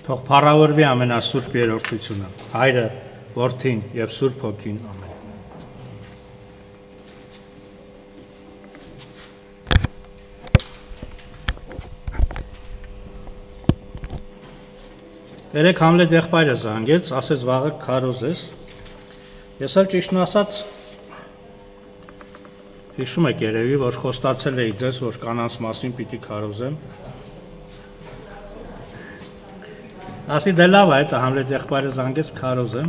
Թող փառավորվի ամենասուրբ երրորդությունը, Հայրը, Որդին եւ Սուրբ Հոգին, ամեն։ Երեք Համլետ եղբայրը զանգեց, ասեց վաղը քարոզ ես։ Ես էլ ճիշտն ասած հիշում եք երևի, որ խոստացել էի ձեզ, որ կանանց մասին պիտի քարոզեմ։ Ասի դե լավ է, այդ Համլետ եղբայրը զանգեց քարոզեմ։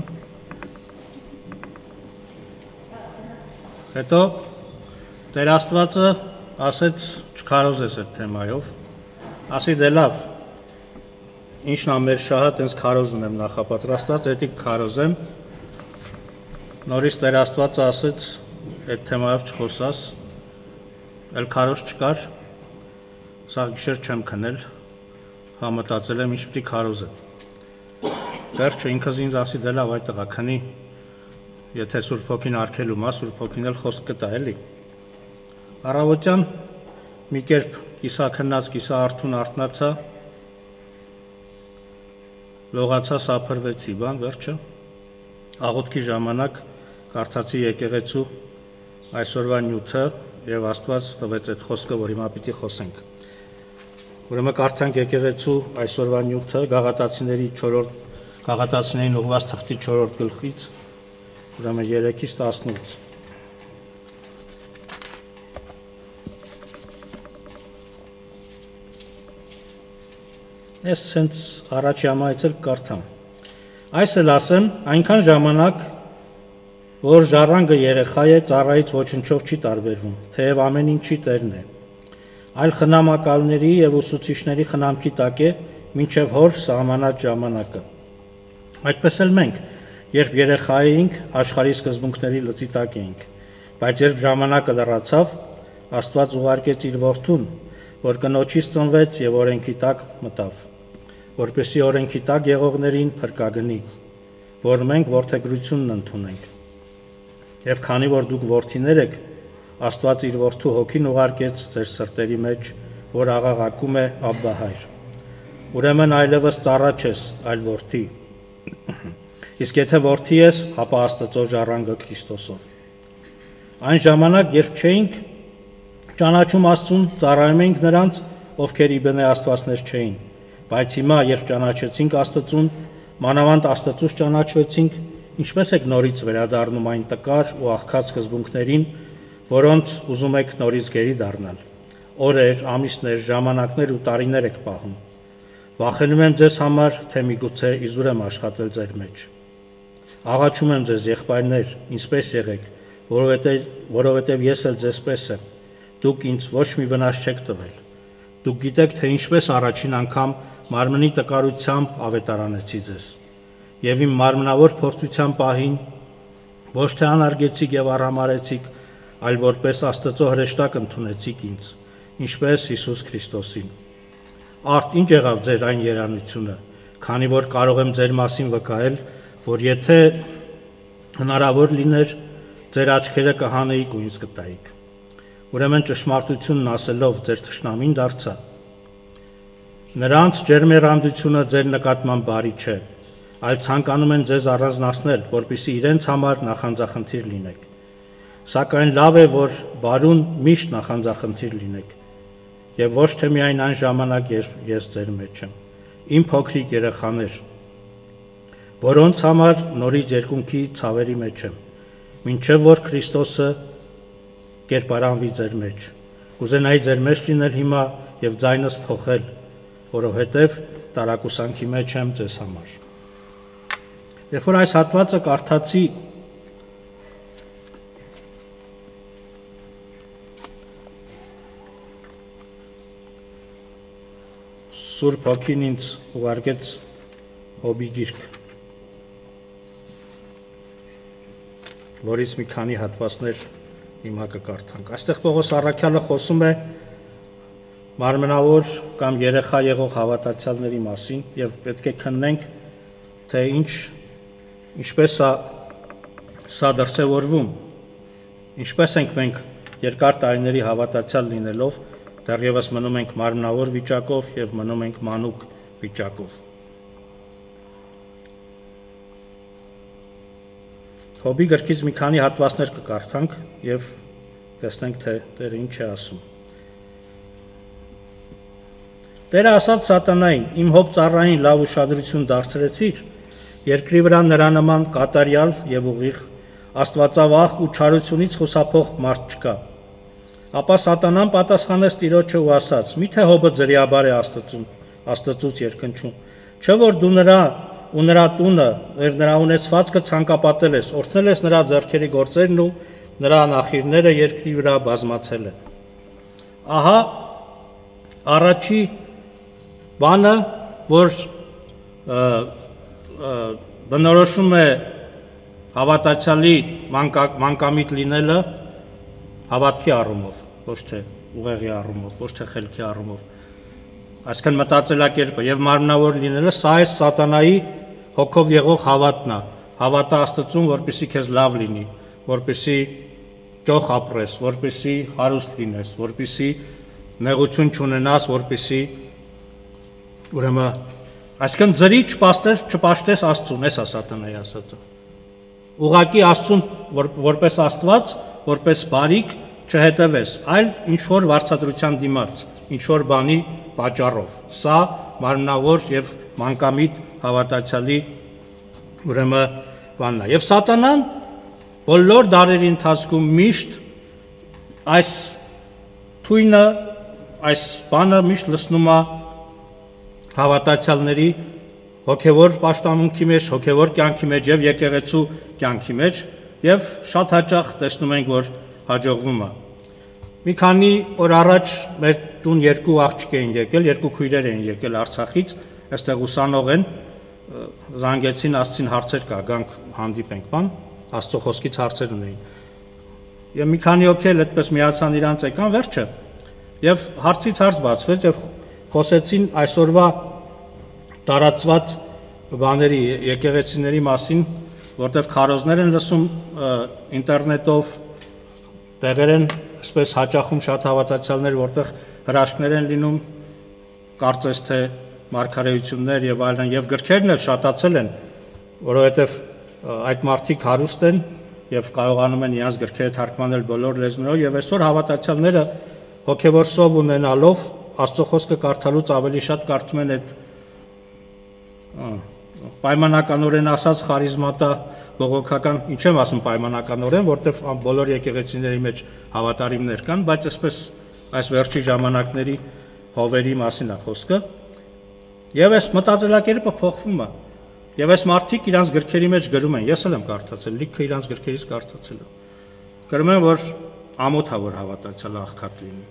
Հետո Տեր Աստվածը ասեց չքարոզես այդ թեմայով։ Ասի դե լավ, ինչն ա մեր շահը, տենց քարոզ ունեմ նախապատրաստած, էդի քարոզեմ։ Նորից Տեր Աստվածը ասեց այդ թեմայով չխոսաս, էլ քարոզ չկար, սա գիշեր չեմ քնել, համտածել եմ ինչ պիտի քարոզեմ։ Վերջը ինքս ինձ ասի դե լավ այդ տղա քնի, եթե Սուրբ Հոգին արգելում ա, Սուրբ Հոգին էլ խոսք կտա էլի։ Առավոտյան մի կերպ կիսա քնած, կիսա արթուն արթնացա, լողացա, սափրվեցի, բան վերջը, աղոթքի ժամանակ կարդացի եկեղեցու այսօրվա նյութը եւ Աստված տվեց այդ խոսքը, որ հիմա պիտի խոսենք։ Ուրեմն կարդանք եկեղեցու այսօրվա նյութը Գաղատացիներին ուղղված թղթի 4-րդ գլխից, ուրեմն 3-ից 18։ Ես հենց առաջի ամայից էլ կարդամ։ Այս էլ ասեմ, այնքան ժամանակ, որ ժառանգը երեխա է, ծառայից ոչնչով չի տարբերվում, թեև ամեն ինչի տերն է։ Այլ խնամակալների եւ ուսուցիչների խնամքի տակ է, մինչեւ հոր սահմանած ժամանակը։ Այդպես էլ մենք, երբ երեխա էինք, աշխարհի սկզբունքների լծի տակ էինք, բայց երբ ժամանակը լրացավ, Աստված ուղարկեց իր որդուն, որ կնոջից ծնվեց եւ օրենքի տակ մտավ, որպեսզի օրենքի տակ եղողներին փրկագնի, որ մենք որդեգրությունն ընդունենք։ Եվ քանի որ դուք որդիներ եք, Աստված իր որդու հոգին ուղարկեց ձեր սրտերի մեջ, որ աղաղակում է Աբբա Հայր։ Ուրեմն այլևս ծառա չես, այլ որդի։ Իսկ եթե որդի ես, ապա Աստծո ժառանգը Քրիստոսով։ Այն ժամանակ, երբ չէինք ճանաչում Աստծուն, ծառայում էինք նրանց, ովքեր իբնե աստվածներ չէին, բայց հիմա, երբ ճանաչեցինք Աստծուն, մանավանդ Աստծուց ճանաչվեցինք, ինչպես եք նորից վերադառնում այն տկար ու աղքատ սկզբունքներին, որոնց ուզում եք նորից գերի դառնալ։ Օրեր, ամիսներ, ժամանակներ ու տարիներ եք պահում։ Վախենում եմ ձեզ համար, թե միգուցե իզուր եմ աշխատել ձեր մեջ։ Աղաչում եմ ձեզ, եղբայրներ, ինձպես եղեք, որովհետև ես էլ ձեզպես եմ։ Դուք ինձ ոչ մի վնաս չեք տվել։ Դուք գիտեք, թե ինչպես առաջին անգամ մարմնի տկարությամբ ավետարանեցի ձեզ։ Եվ իմ մարմնավոր փորձության պահին ոչ թե անարգեցիք եւ առհամարեցիք, այլ որպես Աստծո հրեշտակ ընդունեցիք ինձ, ինչպես Հիսուս Քրիստոսին։ Արդ ինչ եղավ ձեր այն երանությունը, քանի որ կարող եմ ձեր մասին վկայել, որ եթե հնարավոր լիներ, ձեր աչքերը կհանեիք ու ինձ կտայիք։ Ուրեմն ճշմարտությունն ասելով ձեր թշնամին դարձա։ Նրանց ջերմեռանդությունը ձեր նկատմամբ բարի չէ, այլ ցանկանում են ձեզ առանձնացնել, որպեսզի իրենց համար նախանձախնդիր լինեք։ Սակայն լավ է, որ բարուն միշտ նախանձախնդիր լինեք, եւ ոչ թե միայն այն ժամանակ, երբ ես ձեր մեջ եմ։ Իմ փոքրիկ երեխաներ, որոնց համար նորից երկունքի ցավերի մեջ եմ, մինչև որ Քրիստոսը կերպարանվի ձեր մեջ։ Կուզենայի ձեր մեջ լինել հիմա եւ ձայնս փոխել, որովհետեւ տարակուսանքի մեջ եմ ձեզ համար։ Երբ որ այս հատվածը կարդացի, Սուրբ Հոգին ինձ ուղարկեց Հոբի գիրք, որից մի քանի հատվածներ հիմա կկարդանք։ Այստեղ Պողոս առաքյալը խոսում է մարմնավոր կամ երեխա եղող հավատացյալների մասին եւ պետք է քննենք, թե ինչպես սա դրսևորվում, ինչպես ենք մենք երկար տարիների հավատացյալ լինելով դեռևս մնում ենք մարմնավոր վիճակով եւ մնում ենք մանուկ վիճակով։ Հոբի գրքից մի քանի հատվածներ կկարդանք եւ տեսնենք թե Տերը ինչ է ասում։ Տերը ասաց Սատանային. «Իմ հոբ ծառային լավ ուշադրություն դարձրեցիր, երկրի վրա նրա նման կատարյալ եւ ուղիղ, աստվածավախ ու չարությունից խուսափող մարդ չկա»։ Ապա Սատանան պատասխանեց Տիրոջը ու ասաց. «Միթե հոբը ձրիաբար է Աստծուց երկնչում, չէ՞ որ դու նրա ու նրա տունը եւ նրա ունեցվածքը ցանկապատել ես, օրհնել ես նրա ձեռքերի գործերն ու նրա նախիրները երկրի վրա բազմացել են»։ Ահա առաջի բանը, որ բնորոշում է հավատացյալի մանկամիտ լինելը հավատքի առումով, ոչ թե ուղեղի առումով, ոչ թե խելքի առումով, այսինքն մտածելակերպը եւ մարմնավոր լինելը, սա է Սատանայի հոգով եղող հավատն է, հավատը Աստծուն, որպեսզի քեզ լավ լինի, որպեսզի ճոխ ապրես, որպեսզի հարուստ լինես, որպեսզի նեղություն չունենաս, որպեսզի ուրեմն այսինքն ձրի չպաշտես Աստծուն, էս է Սատանայի ասածը։ Ուղղակի Աստծուն որպես Աստված, որպես բարիք չհետևես, այլ ինչ որ վարձատրության դիմաց, ինչ որ բանի պատճառով։ Սա մարմնավոր եւ մանկամիտ հավատացյալի ուրեմն բանն է։ Եվ Սատանան բոլոր դարերի ընթացքում միշտ այս թույնը, այս բանը միշտ լցնում է հավատացյալների հոգևոր պաշտամունքի մեջ, հոգևոր կյանքի մեջ եւ եկեղեցու կյանքի մեջ եւ շատ հաճախ տեսնում ենք, որ հաջողվում է։ Մի քանի օր առաջ մեր տուն երկու աղջիկ էին եկել, երկու քույրեր էին եկել Արցախից, այստեղ ուսանող են, զանգեցին, ասցին հարցեր կա, գանք հանդիպենք, բան, Աստծո խոսքից հարցեր ունեին։ Եվ մի քանի օքել այդպես միացան իրանց եկան, վերջը։ Եվ հարցից հարց բացվեց եւ խոսեցին այսօրվա տարածված բաների, եկեղեցիների մասին, որտեղ քարոզներ են լսում ինտերնետով, տեղեր են այսպես հաճախում շատ հավատացյալներ, որտեղ հրաշքներ են լինում, կարծես թե մարգարեություններ եւ այլն, եւ գրքերն էլ շատացել են, որովհետեւ այդ մարդիկ հարուստ են եւ կարողանում են իրենց գրքերը թարգմանել բոլոր լեզուներով եւ այսօր հավատացյալները հոգեվոր սով ունենալով Աստծո խոսքը կարդալուց ավելի շատ կարդում են այդ պայմանականորեն ասած խարիզմատա բողոքական, ինչ եմ ասում պայմանականորեն, որտեղ բոլոր եկեղեցիների մեջ հավատարիմներ կան, բայց այսպես այս վերջի ժամանակների հովերի մասին է խոսքը։ Եվ այս մտածելակերպը փոխվում է։ Եվ այս մարդիկ իրանց գրքերի մեջ գրում են, ես էլ եմ կարդացել, լիքը իրանց գրքերից կարդացել եմ։ Գրում են, որ ամոթ է, որ հավատացյալ աղքատ լինի։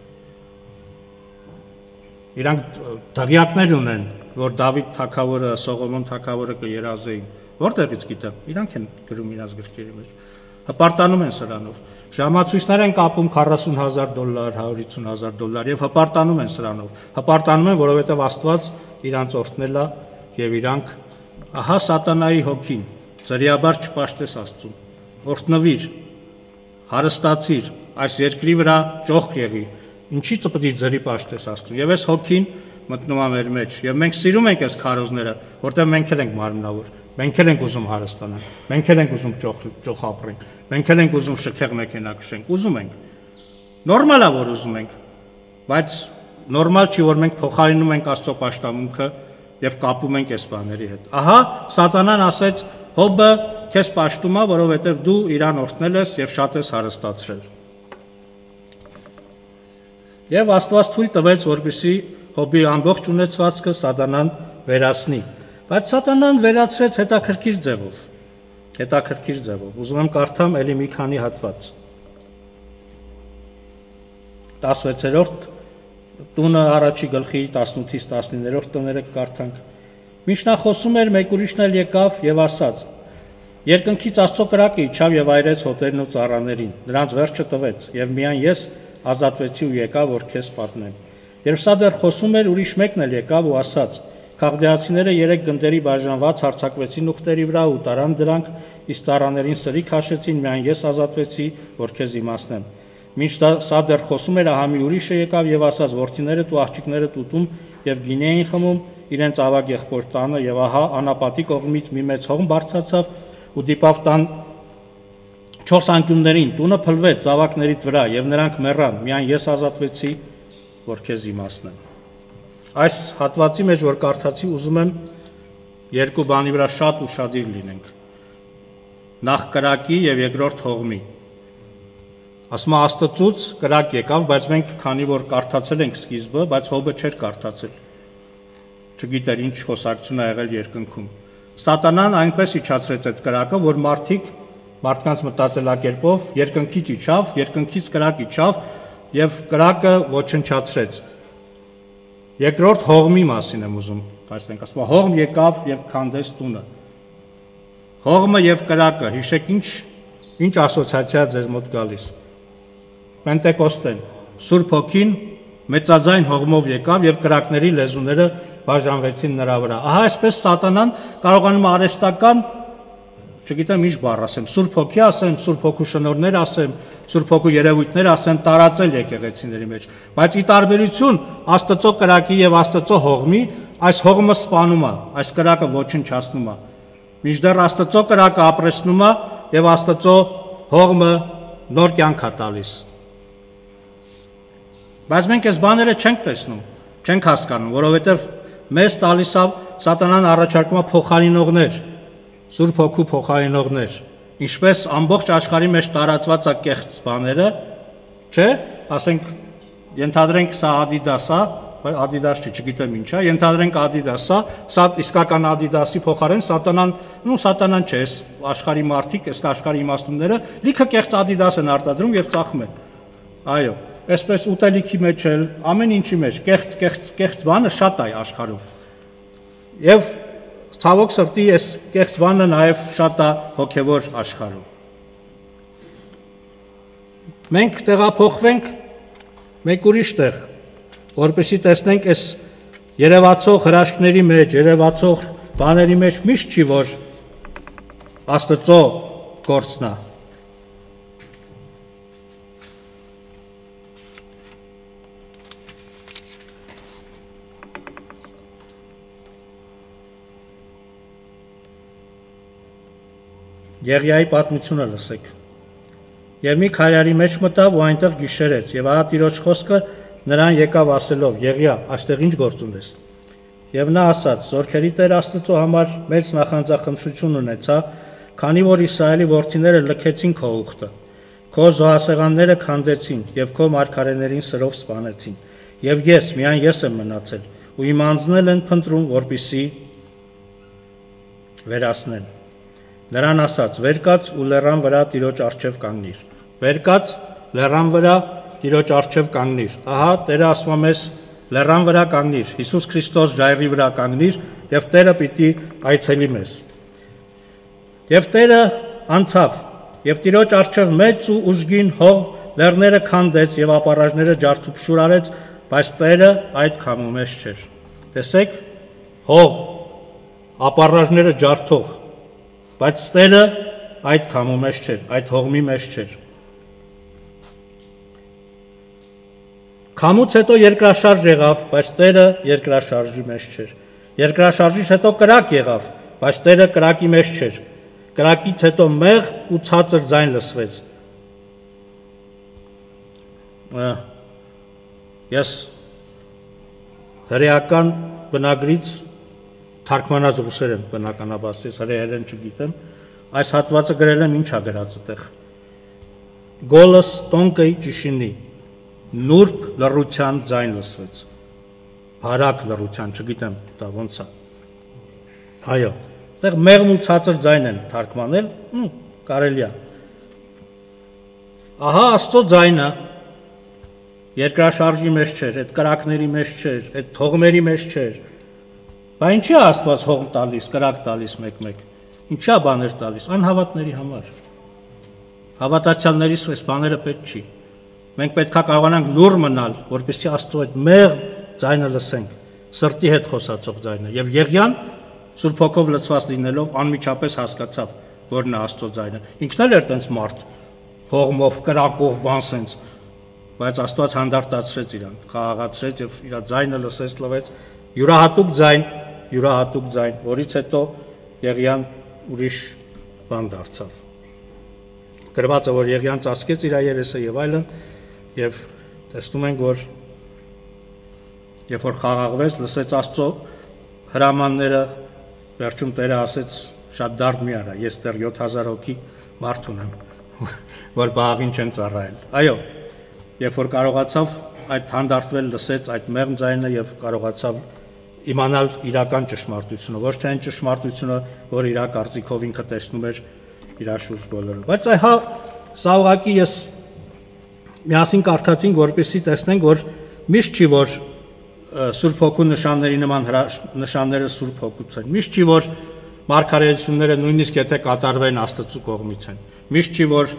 Իրանք դղյակներ ունեն, որ Դավիթ թագավորը, Սողոմոն թագավորը կերազեին։ Որտեղից գիտեմ, իրանք են գրում իրաց գրքերի մեջ։ Հպարտանում են սրանով։ Ժամացույցներ են կապում $40,000, $150,000 եւ հպարտանում են սրանով։ Հպարտանում են, որովհետեւ Աստված իրանց օրհնել է եւ իրանք ահա Սատանայի հոգին, ծրիաբար չպաշտես Աստծուն։ Օրհնվիր, հարստացիր, այս երկրի վրա ճոխ եղի։ Ինչի՞ պետք է ձրի պաշտես Աստծուն։ Եվ այս հոգին մտնում է մեր մեջ, եւ մենք սիրում ենք այս քարոզները, որտեղ մենք էլ ենք մարմնավոր, մենք էլ ենք ուզում հարստանալ, մենք էլ ենք ուզում ճոխ ապրենք, մենք էլ ենք ուզում շքեղ մեքենա քշենք, ուզում ենք։ Նորմալ է, որ ուզում ենք, բայց նորմալ չի, որ մենք փոխարինում ենք Աստծո պաշտամունքը եւ կապում ենք այս բաների հետ։ Ահա Սատանան ասեց. «Հոբը քեզ պաշտում է, որովհետեւ դու իրան օրհնել ես եւ շատ ես հարստացրել»։ Եվ Աստված թույլ տվեց, որպեսզի Հոբի ամբողջ ունեցվածքը Սատանան վերացնի, բայց Սատանան վերացրեց հետաքրքիր ձևով։ Ուզում եմ կարդամ ելի մի քանի հատված։ 16-րդ տունը առաջի գլխի 18-ից 19-րդ տները կարդանք։ Մինչ նա խոսում էր, մեկ ուրիշն էլ եկավ եւ ասաց. «Երկնքից Աստծո կրակը իջավ եւ այրեց հոտերն ու ծառաներին, նրանց վերջը տվեց, եւ միայն ես ազատվեցի ու եկա, որ քեզ պատմեմ»։ Երբ սա դեռ խոսում էր, ուրիշ մեկն էլ եկավ ու ասաց. «Քաղդեացիները 3 գնդերի բաժանված հարձակվեցին ուխտերի վրա ու տարան դրանք, իսկ ծառաներին սրի քաշեցին, միայն ես ազատվեցի, որ քեզ իմացնեմ»։ Մինչ սա դեռ խոսում էր, ահա մի ուրիշը եկավ եւ ասաց. «Որդիներդ ու աղջիկներդ ուտում եւ գինի էին խմում իրենց ավագ եղբոր տանը, եւ ահա անապատի կողմից մի մեծ հողմ բարձրացավ ու դիպավ տան 4 անկյուններին տունը փլվեց զավակներիդ վրա եւ նրանք մեռան, միայն ես ազատվեցի, որ քեզ իմացնեմ։ Այս հատվածի մեջ որ կարդացի, ուզում եմ երկու բանի վրա շատ ուշադիր լինենք։ Նախ կրակի եւ երկրորդ հողմի։ Ասում է Աստծուց կրակ եկավ, բայց մենք քանի որ կարդացել ենք սկիզբը, բայց Հոբը չէր կարդացել։ Չգիտեր ինչ խոսակցություն ա եղել երկնքում։ Սատանան այնպես իջացրեց այդ կրակը, որ մարդկանց մտածելակերպով երկնքից իջավ, երկնքից կրակ իջավ եւ կրակը ոչնչացրեց։ Երկրորդ հողմի մասին եմ ուզում ասենք, ասում հողմ եկավ եւ քանդեց տունը։ Հողմը եւ կրակը, հիշեք ինչ ասոցիացիա ձեզ մոտ գալիս։ Պենտեկոստեն, Սուրբ Հոգին մեծաձայն հողմով եկավ եւ կրակների լեզուները բաժանվեցին նրա վրա։ Ահա այսպես Սատանան կարողանում է արհեստական, չգիտեմ ինչ բառ ասեմ, Սուրբ Հոգի ասեմ, Սուրբ Հոգու շնորհներ ասեմ, Սուրբ Հոգու երևույթներ ասեմ, տարածել եկեղեցիների մեջ, բայց ի տարբերություն Աստծո կրակի եւ Աստծո հողմի, այս հողմը սպանում է, այս կրակը ոչնչացնում է։ Մինչդեռ Աստծո կրակը ապրեցնում է եւ Աստծո հողմը նոր կյանք է տալիս։ Բայց մենք այս բաները չենք տեսնում, չենք հասկանում, որովհետեւ մեզ տալիս է Սատանան առաջարկում է փոխարինողներ, Սուրբ Հոգու փոխարինողներ, ինչպես ամբողջ աշխարհի մեջ տարածված է կեղծ բաները, չէ՞, ասենք ենթադրենք սա Adidas է, Adidas չի, չգիտեմ ինչ է, ենթադրենք Adidas է, սա իսկական Adidas-ի փոխարեն Սատանան չէ, այս աշխարհի մարդիկ, այս աշխարհի իմաստունները լիքը կեղծ Adidas են արտադրում եւ ծախում են։ Այո, այսպես ուտելիքի մեջ էլ, ամեն ինչի մեջ կեղծ բանը շատ է աշխարհում։ Եվ ցավոք սրտի այս կեղծ բանը նաև շատ է հոգևոր աշխարհում։ Մենք տեղափոխվենք մեկ ուրիշ տեղ, որպեսզի տեսնենք այս երևացող հրաշքների մեջ, երևացող բաների մեջ միշտ չի, որ Աստծո գործն է։ Եղիայի պատմությունը լսեք։ Եվ մի քարյարի մեջ մտավ ու այնտեղ գիշերեց, եւ ահա Տիրոջ խոսքը նրան եկավ ասելով. Եղիա, այստեղ ինչ գործ ունես։ Եվ նա ասաց. Զորքերի Տեր Աստծո համար մեծ նախանձախնդրություն ունեցա, քանի որ Իսրայելի որդիները լքեցին քո ուխտը, քո զոհասեղանները քանդեցին եւ քո մարգարեներին սրով սպանեցին։ Եվ ես, միայն ես եմ մնացել, ու իմ անձնել են փնտրում, որպեսզի վերացնեն։ Նրան ասաց. վեր կաց ու լեռան վրա Տիրոջ առջև կանգնիր։ Վեր կաց, լեռան վրա Տիրոջ առջև կանգնիր։ Ահա Տերը ասում է մեզ լեռան վրա կանգնիր, Հիսուս Քրիստոս ժայռի վրա կանգնիր եւ Տերը պիտի այցելի մեզ։ Եվ Տերը անցավ եւ Տիրոջ առջև մեծ ու ուժգին հող լեռները քանդեց եւ ապառաժները ջարդուփշուր արեց, բայց Տերը այդ քամու մեջ չէր։ Տեսեք, հող, ապառաժները ջարդող, բայց Տերը այդ քամու մեջ չէր, այդ հողմի մեջ չէր։ Քամուց հետո երկրաշարժ եղավ, բայց Տերը երկրաշարժի մեջ չէր։ Երկրաշարժից հետո կրակ եղավ, բայց Տերը կրակի մեջ չէր։ Կրակից հետո մեղ ու ցածր ձայն լսվեց։ Ես հրեական բնագրից թարգմանած ռուսեր եմ բնականաբար, ես հրեերեն չգիտեմ, այս հատվածը գրել եմ, ինչ ա գրած այդտեղ։ Գոլս տոնկեի ճիշինի, նուրբ լռության ձայն լսվեց։ Հարակ լռության, չգիտեմ, դա ոնց է։ Այո, այդտեղ մեղմ ու ցածր ձայն են թարգմանել, կարելի է։ Ահա Աստծո ձայնը երկրաշարժի մեջ չէր, այդ կրակների մեջ չէր, այդ թողմերի մեջ չէր։ Բա ինչի է Աստված հողմ տալիս, կրակ տալիս մեկ-մեկ։ Ինչա բաներ տալիս, անհավատների համար։ Հավատացյալներիս այս բաները պետք չի։ Մենք պետք է կարողանանք լուռ մնալ, որպեսզի Աստծո այդ մեղմ ձայնը լսենք, սրտի հետ խոսացող ձայնը։ Եվ Եղիան Սուրբ Հոգով լցված լինելով անմիջապես հասկացավ, որն է Աստծո ձայնը։ Ինքն էլ էր տենց մարդ, հողմով, կրակով, բան սենց, բայց Աստված հանդարտացրեց իրան, խաղաղացրեց եւ իր ձայնը լսեց, լվեց, յուրահատուկ ձայն, որից հետո Եղիան ուրիշ բան դարձավ։ գրված է, որ Եղիան ծածկեց իր երեսը եւ այլն, եւ տեսնում ենք, որ երբ որ խաղաղվեց, լսեց Աստծո հրամանները, վերջում Տերը ասեց, շատ դարդ մի արա, ես դեռ 7000 հոգի մարդ ունեմ, որ բաղին չեն ծառայել։ Այո, երբ որ կարողացավ այդ հանդարտվել, լսեց այդ մեղմ ձայնը եւ կարողացավ իմանալ իրական ճշմարտությունը, ոչ թե այն ճշմարտությունը, որ իր կարծիքով ինքը տեսնում էր իր շուրջ բոլորը։ Բայց այհա սա ուղղակի ես միասին կարդացինք, որպեսզի տեսնենք, որ միշտ չի, որ Սուրբ Հոգու նշանների նման նշանները Սուրբ Հոգուց են։ Միշտ չի, որ մարգարեությունները նույնիսկ եթե կատարվեն Աստծո կողմից են։ Միշտ չի, որ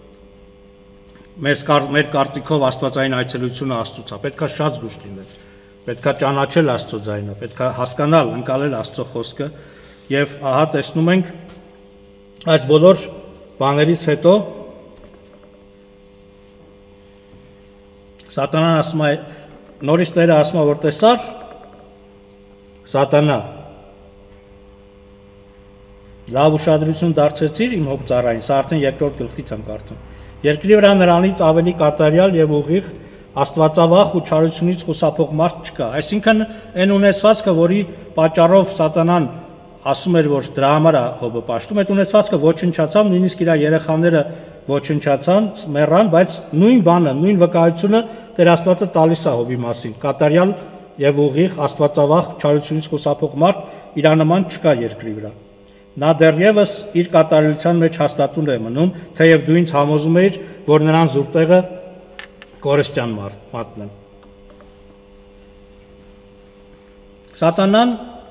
մեր կարծիքով աստվածային այցելությունը Աստծուց է։ Պետք է շատ զգուշ լինել։ Պետք է ճանաչել Աստծո ձայնը, պետք է հասկանալ, ընկալել Աստծո խոսքը, եւ ահա տեսնում ենք այս բոլոր բաներից հետո Սատանան ասում է, նորից Տերը ասում է, որ տեսար Սատանա, լավ ուշադրություն դարձրեցիր իմ հոգ ծառային, սա արդեն երկրորդ գլխից եմ կարդում։ Երկրի վրա նրանից ավելի կատարյալ եւ ուղիղ աստվածավախ ու չարությունից խուսափող մարդ չկա։ Այսինքն այն ունեցվածքը, որի պատճառով Սատանան ասում էր, որ դրա համար է Հոբը պաշտում, այդ ունեցվածքը ոչնչացավ, նույնիսկ իր երեխաները ոչնչացան, մեռան, բայց նույն բանը, նույն վկայությունը Տեր Աստվածը տալիս է Հոբի մասին։ Կատարյալ եւ ուղիղ աստվածավախ չարությունից խուսափող մարդ իր նման չկա երկրի վրա։ Նա դեռևս իր կատարելության մեջ հաստատուն է մնում, թեև դու ինձ համոզում էիր, որ նրան զուրտեղը կորստյան մատն է։ Սատանան,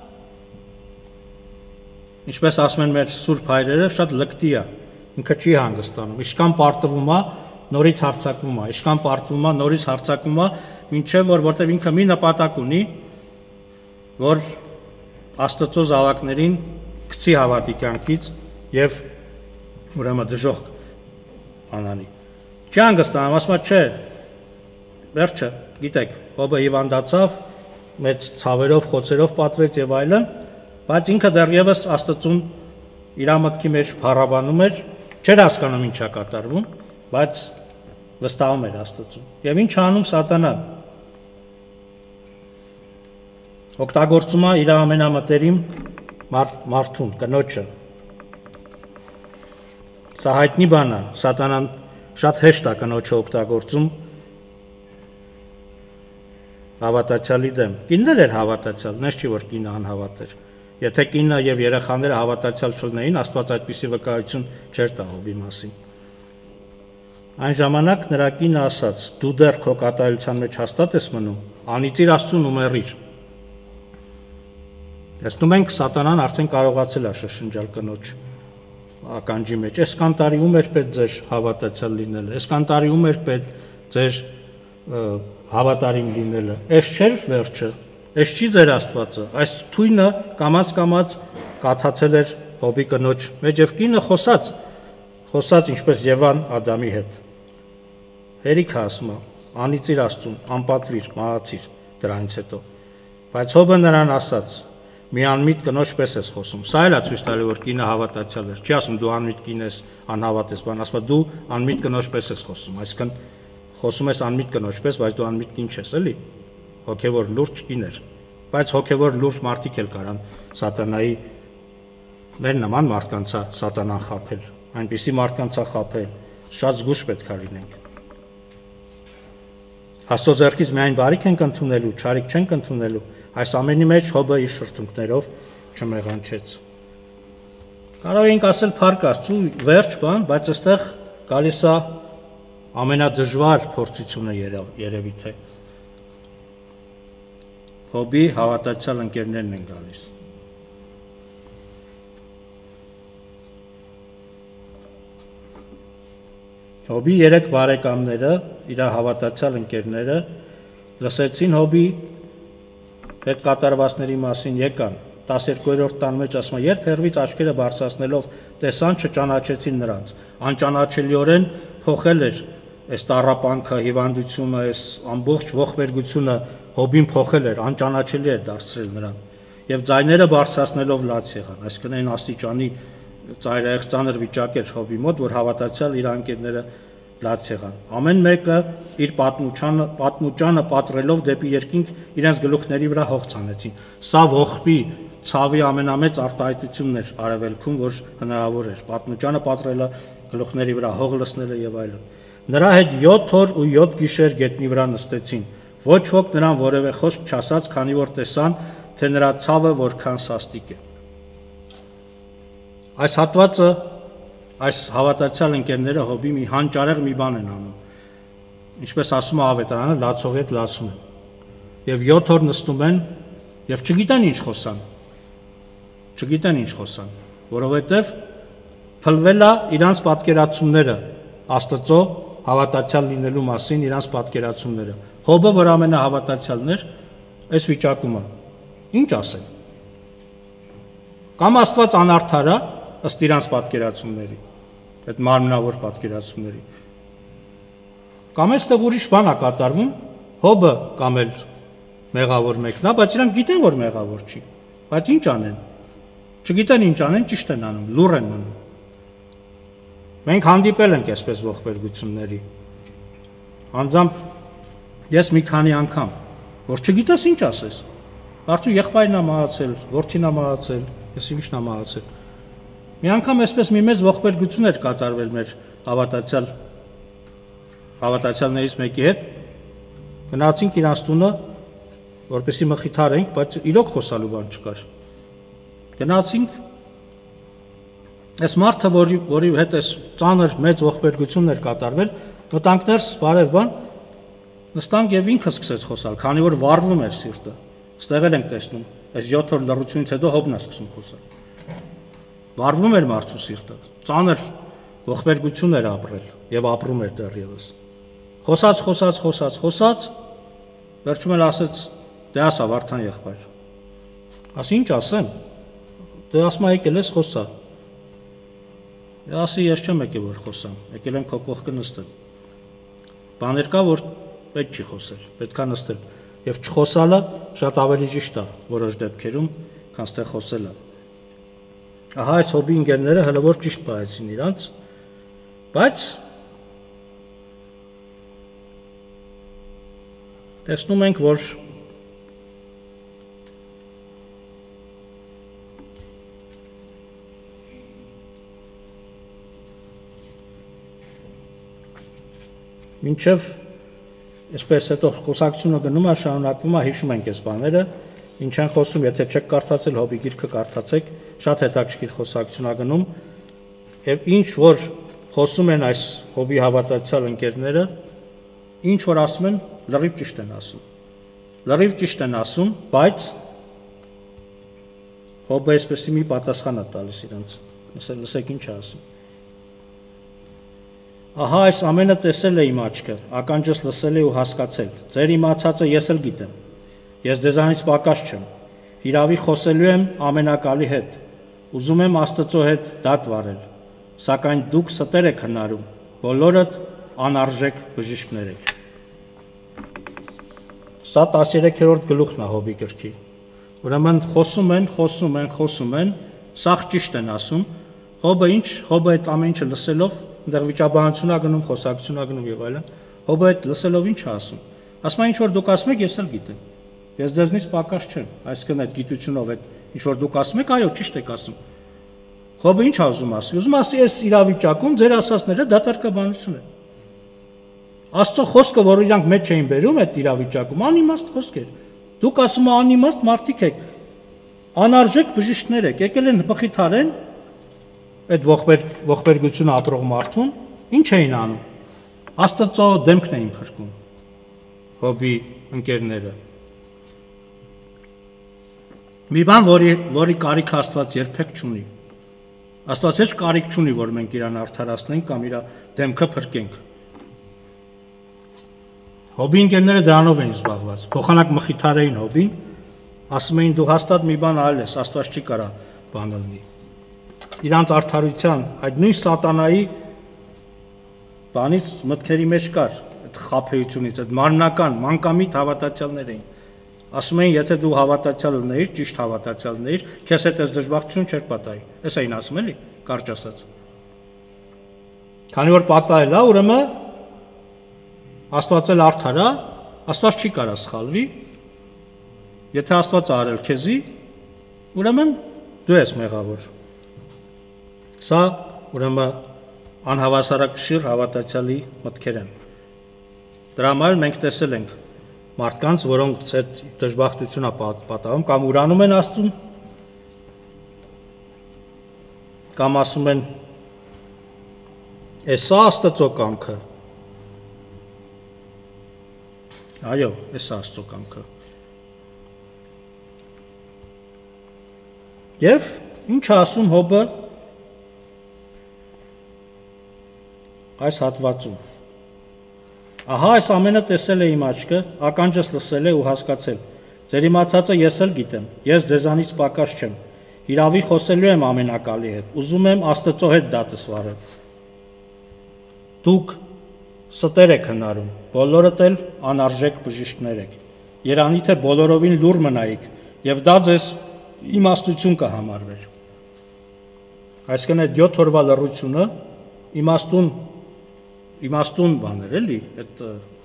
ինչպես ասում են մեր սուրբ հայրերը, շատ լկտի է, ինքը չի հանգստանում, իշքան պարտվում է, նորից հարձակվում է, իշքան պարտվում է, նորից հարձակվում է, մինչև որտեղ ինքը մի նպատակ ունի, որ Աստծո զավակներին գցի հավատի կյանքից եւ ուրեմն դժոխք անանի։ Չի հանգստանում, ասում է, չէ, վերջը, գիտեք, Հոբը հիվանդացավ, մեծ ցավերով, խոցերով պատվեց եւ այլն, բայց ինքը դեռևս Աստծուն իր մտքի մեջ փառաբանում էր, չէր հասկանում ինչա կատարվում, բայց վստահում էր Աստծուն։ Եվ ինչ անում Սատանան։ Օգտագործում է իր ամենամտերիմ մարդուն, կնոջը։ Սա հայտնի բան է, Սատանան շատ հեշտ է կնոջը օգտագործում հավատացյալի դեմ։ Կինն էր հավատացյալ, նես չի որ կինը անհավատ էր։ Եթե կինը եւ երեխաները հավատացյալ չլինեին, Աստված այդպիսի վկայություն չէր տա Հոբի մասին։ Այն ժամանակ նրա կինը ասաց. «Դու դեռ քո կատարելության մեջ հաստատ ես մնում, անիծիր Աստծուն ու մեռիր»։ Տեսնում ենք Սատանան արդեն կարողացել է շշնջալ կնոջ ականջի մեջ։ Այսքան տարի ում էր պետք ձեր հավատացյալ լինելը, այսքան տարի ում էր պետք ձեր հավատարիմ լինելը։ Այս չէր վերջը, այս չի ձեր Աստվածը։ Այս թույնը կամաց կաթացել էր Հոբի կնոջ մեջ եւ կինը խոսած ինչպես Եվան Ադամի հետ։ Հերիք ասում է, անիծիր Աստծուն, անպատվիր, մահացիր դրանից հետո։ Բայց Հոբը նրան ասաց. «Մի անմիտ կնոջ պես ես խոսում»։ Սա էլ է ցույց տալի, որ կինը հավատացյալ էր։ Չի ասում դու անմիտ կին ես, անհավատ ես, բան ասում է դու անմիտ կնոջ պես ես խոսում։ Այսինքն խոսում ես անմիտ կնոջ պես, բայց դու անմիտ կին չես, էլի։ Հոգևոր լուրջ կին էր։ Բայց հոգևոր լուրջ մարդիկ էլ կարան Սատանայի մեր նման մարդկանց է Սատանան խաբել։ Այնպիսի մարդկանց է խաբել։ Շատ զգուշ պետք է լինենք։ Աստծո ձեռքից միայն բարիք ենք ընդունելու, չարիք չենք ընդունելու։ Այս ամենի մեջ Հոբը իր շրթունքներով չմեղանչեց։ Կարող ենք ասել փառք Աստծո, վերջ բան, բայց այստեղ գալիս է ամենադժվար փորձությունը երևի թե։ Հոբի հավատացյալ ընկերներն են գալիս։ Հոբի 3 բարեկամները, իր հավատացյալ ընկերները լսեցին Հոբի հետ կատարվածների մասին եկան 12-րդ տան մեջ ասում է, երբ հերվից աչքերը բարձրացնելով տեսան չճանաչեցին նրանց, անճանաչելիորեն փոխել էր այս տառապանքը, հիվանդությունը, այս ամբողջ ողբերգությունը Հոբին փոխել էր, անճանաչելի էր դարձրել նրան, եւ ձայները բարձրացնելով լաց եղան, այսինքն այն աստիճանի ծայրահեղ ծանր վիճակ էր հոբի մոտ, որ հավատացյալ իր անկերները լաց եղան։ Ամեն մեկը իր պատմուճանը պատրելով դեպի երկինք իրենց գլուխների վրա հող ցանեցին։ Սա ողբի ցավի ամենամեծ արտահայտությունն էր արևելքում, որ հնարավոր էր։ Պատմուճանը պատրելը, գլուխների վրա հող լցնելը եւ այլն։ Նրա հետ 7 օր ու 7 գիշեր գետնի վրա նստեցին։ Ոչ ոք նրան որևէ խոսք չասաց, քանի որ տեսան, թե նրա ցավը որքան սաստիկ է։ Այս հատվածը, այս հավատացյալ ընկերները հոբի մի հանճարեղ մի բան են անում։ Ինչպես ասում է ավետարանը, լացողի հետ լացում են։ Եվ 7 օր նստում են եւ չգիտեն ինչ խոսան։ Չգիտեն ինչ խոսան, որովհետեւ փլվել է իրանց պատկերացումները Աստծո հավատացյալ լինելու մասին, իրանց պատկերացումները։ Հոբը, որ ամենահավատացյալն էր, այս վիճակում է։ Ինչ ասել։ Կամ Աստված անարդար է ըստ իրանց պատկերացումների, այդ մարմնավոր պատկերացումների։ Կամ այստեղ ուրիշ բան է կատարվում, հոբը կամ էլ մեղավոր մեկն է, բայց իրանք գիտեն, որ մեղավոր չի։ Բայց ինչ անեն։ Չգիտեն ինչ անեն, ճիշտ են անում, լուռ են մնում։ Մենք հանդիպել ենք այսպես ողբերգությունների։ Անձամբ ես մի քանի անգամ, որ չգիտես ինչ ասես։ Արդյոք եղբայրն է մահացել, որդին է մահացել, ես ինչն է մահացել։ Մի անգամ այսպես մի մեծ ողբերգություն էր կատարվել մեր հավատացյալներից մեկի հետ։ Գնացինք իրանց տունը, որպեսզի մխիթարենք, բայց իրոք խոսալու բան չկար։ Գնացինք, այս մարդը, որի հետ այս ծանր մեծ ողբերգությունն էր կատարվել, մտանք ներս, բարև բան, նստանք եւ ինքը սկսեց խոսալ, քանի որ վառվում էր սիրտը։ Ստեղ էլ ենք տեսնում, այս 7 օր լռությունից հետո հոբն է սկսում խոսալ։ Վառվում էր մարդու սիրտը, ծանր ողբերգություն էր ապրել եւ ապրում էր դեռևս։ Խոսած, վերջում էլ ասեց, դե ասա Վարդան եղբայր։ Ասի ինչ ասեմ։ Դե ասма եկել ես խոսա։ Ասի ես չեմ եկել որ խոսամ, եկել եմ քո կողքը նստել։ Բաներ կա, որ պետք չի խոսել, պետքա նստել։ Եվ չխոսալը շատ ավելի ճիշտ է որոշ դեպքերում, քան ստեղ խոսելը։ Ահա այս հոբի ընկերները հələ որ ճիշտ բայեցին իրանց, բայց տեսնում ենք, որ մինչև այսպես հետո խոսակցությունը գնում է, շարունակվում է, հիշում ենք այս բաները, ինչ են խոսում, եթե չեք կարդացել, հոբի գիրքը կարդացեք, շատ հետաքրքիր խոսակցություն է գնում, եւ ինչ որ խոսում են այս հոբի հավատացյալ ընկերները, ինչ որ ասում են, լրիվ ճիշտ են ասում։ Լրիվ ճիշտ են ասում, բայց հոբը այսպեսի մի պատասխան է տալիս իրանց։ Լսեք ինչ է ասում։ Ահա այս ամենը տեսել է իմ աչքը, ականջս լսել է ու հասկացել։ Ձեր իմացածը ես էլ գիտեմ։ Ես ձեզանից պակաս չեմ։ Հիրավի խոսելու եմ ամենակալի հետ։ Ուզում եմ Աստծո հետ դատ վարել։ Սակայն դուք ստեր եք հնարում, բոլորդ անարժեք բժիշկներ եք։ Սա 13-րդ գլուխն է հոբի գրքի։ Ուրեմն խոսում են, սաղ ճիշտ են ասում։ Հոբը այդ ամեն ինչը լսելով այնտեղ վիճաբանություն է գնում, խոսակցություն է գնում եւ այլն։ Հոբը այդ լսելով ինչ է ասում։ Ասում է ինչ որ դուք ասում եք, ես էլ գիտեմ։ Ես ձեզնից պակաս չեմ, այսինքն այդ գիտությունով այդ ինչ որ դուք ասում եք, այո, ճիշտ եք ասում։ Հոբը ինչ է ուզում ասի։ Ուզում ասի, այս իրավիճակում ձեր ասածները դատարկաբանություն է։ Աստծո խոսքը, որ իրանք մեջ էին բերում այդ իրավիճակում, անիմաստ խոսք էր։ Դուք ասում եք անիմաստ մարդիկ եք։ Անարժեք բժիշկներ եք, եկել են մխիթարեն այդ ողբերգությունը ապրող մարդուն, ինչ էին անում։ Աստծո դեմքն էին փրկում։ Հոբի ընկերները։ Մի բան, որի կարիք Աստված երբեք չունի։ Աստված heç կարիք չունի, որ մենք իրան արդարացնենք կամ իր դեմքը փրկենք։ Հոբի ընկերները դրանով էին զբաղված։ Փոխանակ մխիթարեին հոբին, ասում էին դու հաստատ մի բան արել ես, Աստված չի կարա բան լինի։ Իրանց արդարության, այդ նույն սատանայի բանից մտքերի մեջ կար, այդ խաբեությունից, այդ մարմնական, մանկամիտ հավատացյալներ էին։ Ասում էին, եթե դու հավատացյալ լինեիր, ճիշտ հավատացյալ լինեիր, քեզ հետ այս դժբախտություն չէր պատահի։ Էս էին ասում էլի։ կարճ ասած։ Քանի որ պատահել է, ուրեմն Աստված էլ արդար է, Աստված չի կարա սխալվի։ Եթե Աստված արել քեզի, ուրեմն դու ես մեղավոր։ Սա ուրեմն անհավասարակշիռ հավատացյալի մտքեր են։ Դրա համար մենք տեսել ենք մարդկանց, որոնք այդ դժբախտությունը պատահում կամ ուրանում են Աստծուն, կամ ասում են «Էսա Աստծո կամքը»։ Այո, էսա Աստծո կամքը։ Եվ ինչ ասում Հոբը այս հատվածում։ Ահա այս ամենը տեսել է իմ աչքը, ականջս լսել է ու հասկացել։ Ձեր իմացածը ես էլ գիտեմ, ես ձեզանից պակաս չեմ։ Իրավի խոսելու եմ ամենակալի հետ, ուզում եմ Աստծո հետ դատս վարել։ Դուք ստեր եք հնարում, բոլորդ էլ անարժեք բժիշկներ եք։ Երանի թե բոլորովին լուր մնայիք, եւ դա ձեզ իմաստություն կհամարվեր։ Այսինքն այդ 7 օրվա լռությունը իմաստուն բաներ էլի, այդ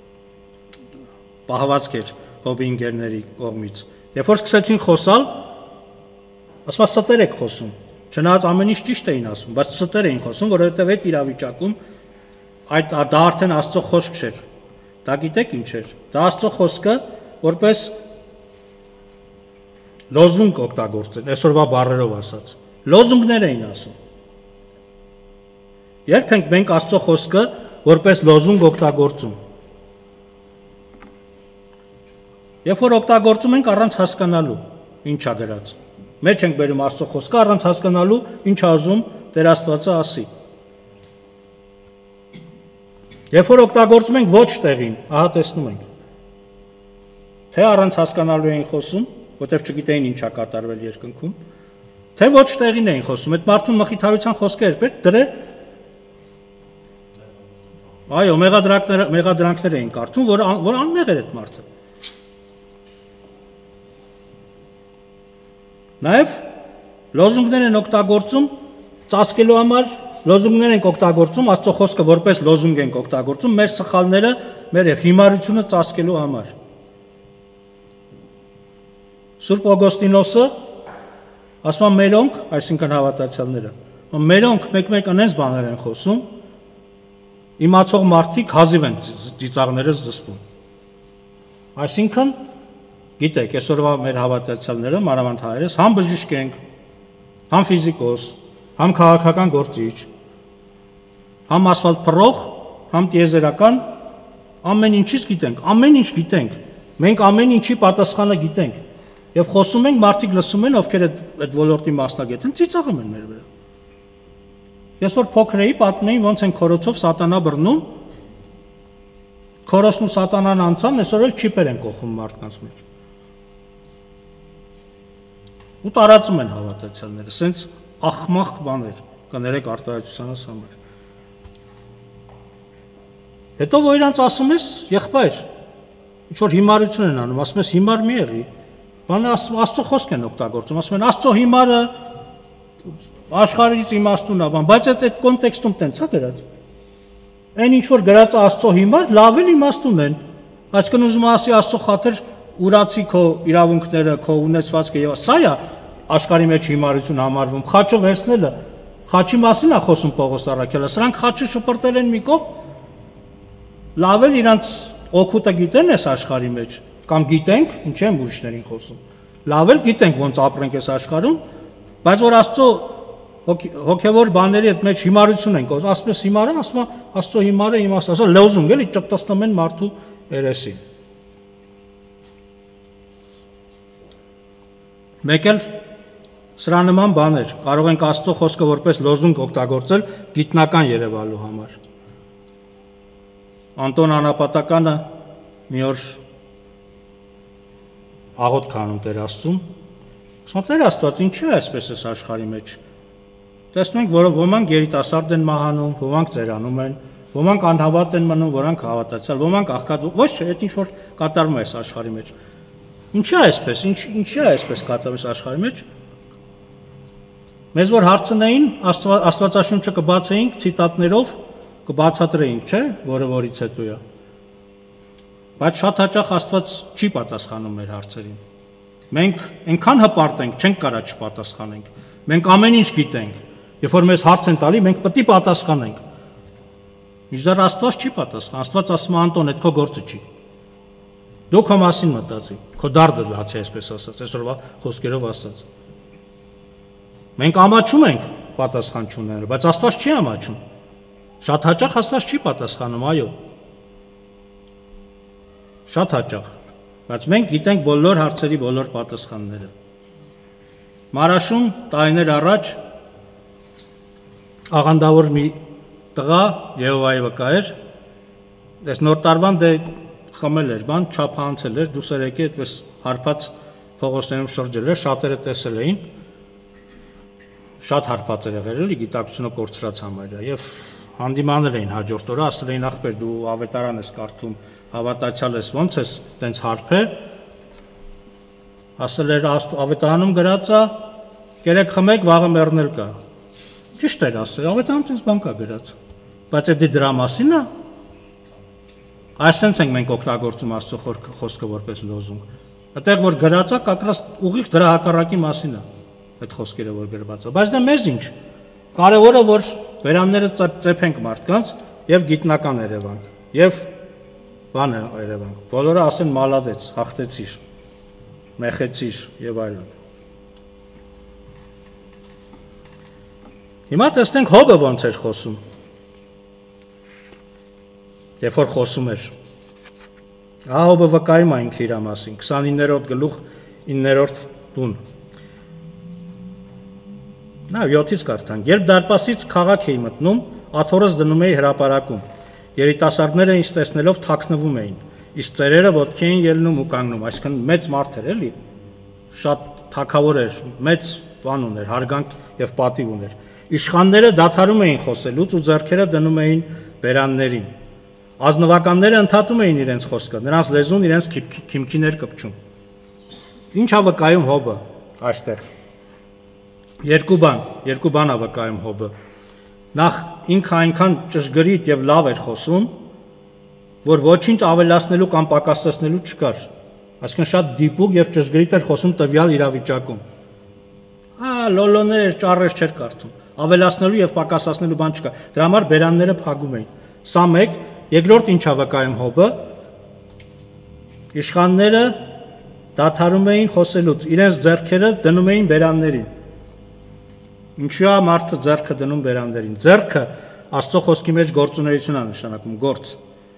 պահվածք էր Հոբի ընկերների կողմից։ Երբ որ սկսեցին խոսալ, ասում ստեր եք խոսում, չնայած ամեն ինչ ճիշտ էին ասում, բայց ստեր էին խոսում, որովհետև այդ իրավիճակում դա արդեն Աստծո խոսք չէր։ Դա գիտեք ինչ էր։ Դա Աստծո խոսքը որպես լոզունգ օգտագործել, այսօրվա բառերով ասած։ Լոզունգներ էին ասում։ Երբ ենք մենք Աստծո խոսքը որպես լոզունգ օգտագործում։ Երբ որ օգտագործում ենք առանց հասկանալու ինչա գրած։ Մեջ ենք բերում Աստծո խոսքը առանց հասկանալու ինչ ասում Տեր Աստվածը ասի։ Երբ որ օգտագործում ենք ոչ տեղին, ահա տեսնում ենք։ Թե առանց հասկանալու էին խոսում, որտեղ չգիտեին ինչա կատարվել երկնքում, թե ոչ տեղին էին խոսում։ Այդ մարդուն մխիթարության խոսքեր պետք դրե այո, մեղադրանքներ էին կարդում, որ անմեղ էր այդ մարդը։ Նաև լոզունգներ են օգտագործում ծածկելու համար, լոզունգներ են օգտագործում, Աստծո խոսքը որպես լոզունգ են օգտագործում մեր սխալները, մեր հիմարությունը ծածկելու համար։ Սուրբ Օգոստինոսը ասում է մերոնք, այսինքն հավատացյալները, մերոնք մեկ-մեկ անենց բաներ են խոսում, իմացող մարդիկ հազիվ են ծիծաղներս զսպում։ Այսինքն, գիտեք, այսօրվա մեր հավատացյալները, մանավանդ հայերս, համ բժիշկ ենք, համ ֆիզիկոս, համ քաղաքական գործիչ, համ ասֆալտ փռող, համ տիեզերական, ամեն ինչից գիտենք, ամեն ինչ գիտենք, մենք ամեն ինչի պատասխանը գիտենք, եւ խոսում ենք, մարդիկ լսում են, ովքեր այդ ոլորտի մասնագետ են, ծիծաղում են մեր վրա։ Ես որ փոքր էի, պատմում էին ոնց են քորոցով սատանա բռնում, քորոցն ու սատանան անցան, այսօր էլ չիպեր են կողում մարդկանց մեջ։ Ու տարածում են հավատացյալները, սենց ախմախ բաներ, կներեք արտահայտությանս համար։ Հետո որ իրանց ասում ես, եղբայր, ինչ որ հիմարություն են անում, ասում ես հիմար մի եղի, բանը Աստծո խոսք են օգտագործում, ասում են Աստծո հիմարը աշխարհից իմաստուն է, բայց այդ կոնտեքստում տենց է գրած։ Այն ինչ որ գրած Աստծո հիմար, լավ էլ իմաստուն են։ Այսինքն ուզում ասի Աստծո խաթր ուրացի քո իրավունքները, քո ունեցվածքը եւ սա է աշխարհի մեջ հիմարություն համարվում։ Խաչը վերցնելը, խաչի մասին է խոսում Պողոս առաքյալը։ Սրանք խաչը շպրտել են մի կողմ։ Լավ էլ իրանց օգուտը գիտեն այս աշխարհի մեջ, կամ գիտենք, ինչ են ուրիշներին խոսում։ Լավ էլ գիտենք ոնց ապրենք այս աշխարհում, բայց որ Աստծո հոգևոր բաների այդ մեջ հիմարություն են կոզ, ասում ես հիմարը, ասում է Աստծո հիմարը իմաստ, ասա լոզունգ էլի ճտտստում են մարդու երեսին։ Մեկ էլ սրա նման բաներ կարող ենք Աստծո խոսքը որպես լոզունգ օգտագործել գիտնական երևալու համար։ Անտոն Անապատականը մի օր աղոթք անում Տեր Աստծուն, ասում Տեր Աստված, ինչի է այսպես այս աշխարհի մեջ։ Տեսնում ենք, որ ոմանք երիտասարդ են մահանում, ոմանք ծերանում են, ոմանք անհավատ են մնում, որանք հավատացյալ, ոմանք աղքատ, ոչ չէ, այդ ինչ որ կատարվում է այս աշխարհի մեջ։ Ինչի է այսպես, ինչի է այսպես կատարվում այս աշխարհի մեջ։ Մեզ որ հարցնեին, Աստվածաշունչը կբացեինք ցիտատներով, կբացատրեինք, չէ, որը որից հետո է։ Բայց շատ հաճախ Աստված չի պատասխանում մեր հարցերին։ Մենք այնքան հպարտ ենք, չենք կարա չպատասխանենք։ Մենք ամեն ինչ գիտենք։ Երբ որ մեզ հարց են տալի, մենք պետք է պատասխանենք։ Միջդեռ Աստված չի պատասխան։ Աստված ասում է Անտոն, այդ քո գործը չի։ Դու քո մասին մտածի, քո դարդը լացի, այսպես ասած, այսօրվա խոսքերով ասած։ Մենք ամաչում ենք պատասխան չունենալու, բայց Աստված չի ամաչում։ Շատ հաճախ Աստված չի պատասխանում, այո։ Շատ հաճախ, բայց մենք գիտենք բոլոր հարցերի բոլոր պատասխանները։ Մարաշում տարիներ առաջ աղանդավոր մի տղա Եհովայի վկա էր, այս նոր տարվան դե խմել էր, բան չափանցել էր, դուսեր եկի այդպես հարբած փողոցներում շրջել էր, շատերը տեսել էին, շատ հարբած էր եղել, էլի գիտակցությունը կորցրած համարյա եւ հանդիմանել էին հաջորդ օրը, ասել էին ախպեր դու ավետարան ես կարդում, հավատացյալ ես, ոնց ես տենց հարբ է, ասել էր ավետարանում գրած է, կերեք խմեք, վաղը մեռնել կա։ Ճիշտ էր ասել, ավետարանում տենց բան կա գրած, բայց դա դրա մասին է։ Այսպես ենք մենք օգտագործում Աստծո խոսքը որպես լոզունգ։ Այդտեղ որ գրած է, կակրած ուղիղ դրա հակառակի մասին է այդ խոսքերը որ գրված է։ Բայց դա մեզ ինչ։ Կարևորը որ վերանները ծեփենք մարդկանց եւ գիտնական երևանք եւ բանը երևանք։ Բոլորը ասեն մալադեց, հաղթեցիր, մեխեցիր եւ այլն։ Հիմա տեսնենք Հոբը ոնց էր խոսում։ Երբ որ խոսում էր։ Հոբը վկայում այն իր մասին 29-րդ գլուխ 9-րդ տուն։ Նա 7-ից կարդանք։ Երբ դարպասից քաղաք էի մտնում, աթոռս դնում էի հրապարակում։ Երիտասարդները ինձ տեսնելով թաքնվում էին, իսկ ծերերը ոտքի էին ելնում ու կանգնում, այսինքն մեծ մարդ էր, էլի։ Շատ թակավոր էր, մեծ բան ուներ, հարգանք եւ պատիվ ուներ։ Իշխանները դադարում էին խոսելուց ու ձեռքերը դնում էին բերաններին։ Ազնվականները ընդհատում էին իրենց խոսքը, նրանց լեզուն իրենց քիմքիներ կպչում։ Ինչ է վկայում Հոբը այստեղ։ Երկու բան է վկայում Հոբը։ Նախ ինքը այնքան ճշգրիտ եւ լավ էր խոսում, որ ոչինչ ավելացնելու կամ պակասեցնելու չկար։ Այսինքն շատ դիպուկ եւ ճշգրիտ էր խոսում տվյալ իրավիճակում։ Լոլոներ, ճառեր չէր կարդում։ Ավելացնելու եւ պակասացնելու բան չկա։ Դրա համար բերանները փակում էին։ Սա մեկ, երկրորդ ինչ է վկայում Հոբը։ Իշխանները դադարում էին խոսելուց, իրենց ձեռքերը դնում էին բերաններին։ Ինչու է մարդը ձեռքը դնում բերաններին։ Ձեռքը Աստծո խոսքի մեջ գործունեություն է նշանակում, գործ։